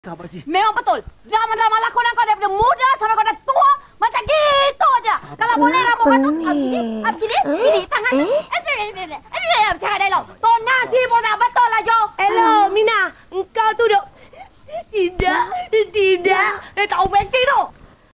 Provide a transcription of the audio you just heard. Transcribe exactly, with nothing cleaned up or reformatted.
Memang betul. Drama-drama lakonan kau daripada muda sampai kau dah tua macam gitu aja. Kalau boleh rambut kau tu gini, gini, gini, tangan. Eh, cakap dialog. Tonasi pun tak betul lah, Jo. Hello, Mina. Engkau tu duk. Tidak, tidak. Eh, tak ubah tu.